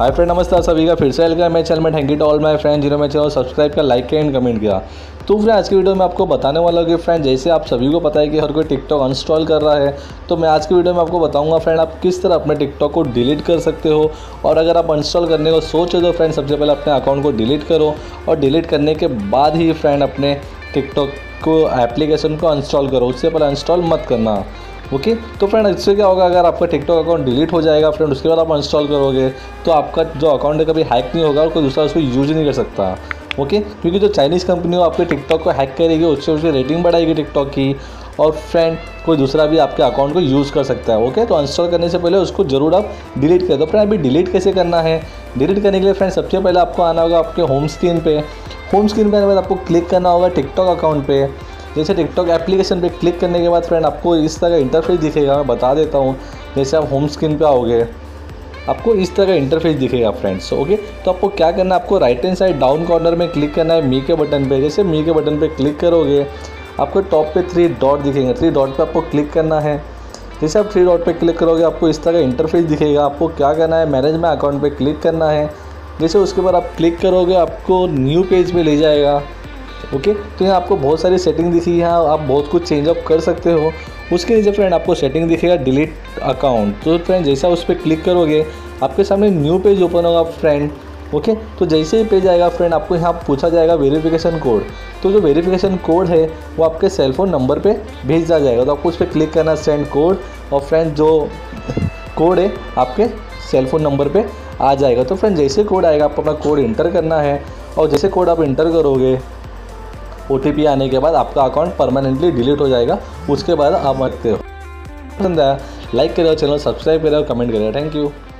Hi friend, नमस्ते आप सभी का फिर से वेलकम है चैनल में। Thank you to all my friend जिन्होंने मेरे चैनल सब्सक्राइब किया, लाइक किया एंड कमेंट किया। तो फ्रेंड आज की वीडियो में आपको बताने वाला हूँ कि फ्रेंड जैसे आप सभी को पता है कि हर कोई टिकटॉक अनइंस्टॉल कर रहा है, तो मैं आज की वीडियो में आपको बताऊंगा फ्रेंड आप किस तरह अपने टिकटॉक को डिलीट कर सकते हो। और अगर आप अनइंस्टॉल करने को सोचे तो फ्रेंड सबसे पहले अपने अकाउंट को डिलीट करो और डिलीट करने के बाद ही फ्रेंड अपने टिकटॉक को एप्लीकेशन को अनइंस्टॉल करो, उससे पहले अनइंस्टॉल मत करना। ओके तो फ्रेंड इससे क्या होगा, अगर आपका टिकटॉक अकाउंट डिलीट हो जाएगा फ्रेंड, उसके बाद आप अनइंस्टॉल करोगे तो आपका जो अकाउंट है कभी हैक नहीं होगा और कोई दूसरा उसको यूज नहीं कर सकता। ओके क्योंकि जो चाइनीज़ कंपनी हो आपके टिकटॉक को हैक करेगी, उससे उसकी रेटिंग बढ़ाएगी टिकटॉक की, और फ्रेंड कोई दूसरा भी आपके अकाउंट को यूज़ कर सकता है। ओके तो अनइंस्टॉल करने से पहले उसको जरूर आप डिलीट कर दो। फ्रेंड अभी डिलीट कैसे करना है, डिलीट करने के लिए फ्रेंड सबसे पहले आपको आना होगा आपके होम स्क्रीन पे। होम स्क्रीन पे आने के बाद आपको क्लिक करना होगा टिकटॉक अकाउंट पे। जैसे टिकटॉक एप्लीकेशन पे क्लिक करने के बाद फ्रेंड आपको इस तरह का इंटरफेस दिखेगा। मैं बता देता हूँ, जैसे आप होम स्क्रीन पे आओगे आपको इस तरह का इंटरफेस दिखेगा फ्रेंड्स। ओके तो आपको क्या करना है, आपको right hand side down corner में क्लिक करना है मी के बटन पे। जैसे मी के बटन पे क्लिक करोगे आपको टॉप पे 3 डॉट दिखेंगे, 3 डॉट पे आपको क्लिक करना है। जैसे आप 3 डॉट पे क्लिक करोगे आपको इस तरह का इंटरफेस दिखेगा। आपको क्या करना है, मैनेज माय अकाउंट पे क्लिक करना है। जैसे उसके बाद आप क्लिक करोगे आपको न्यू पेज पे ले जाएगा। ओके तो यहाँ आपको बहुत सारी सेटिंग दिखी, यहाँ आप बहुत कुछ चेंज अप कर सकते हो। उसके नीचे फ्रेंड आपको सेटिंग दिखेगा डिलीट अकाउंट। तो फ्रेंड जैसा उस पर क्लिक करोगे आपके सामने न्यू पेज ओपन होगा फ्रेंड। ओके तो जैसे ही पेज आएगा फ्रेंड आपको यहाँ पूछा जाएगा वेरिफिकेशन कोड। तो जो वेरिफिकेशन कोड है वो आपके सेलफोन नंबर पे भेजा जाएगा, तो आपको उस पर क्लिक करना सेंड कोड, और फ्रेंड जो कोड है आपके सेलफोन नंबर पे आ जाएगा। तो फ्रेंड जैसे कोड आएगा आपको अपना कोड इंटर करना है, और जैसे कोड आप इंटर करोगे OTP आने के बाद आपका अकाउंट परमानेंटली डिलीट हो जाएगा। उसके बाद आप रखते हो। पसंद आया लाइक करें, चैनल सब्सक्राइब करें और कमेंट करें। Thank you.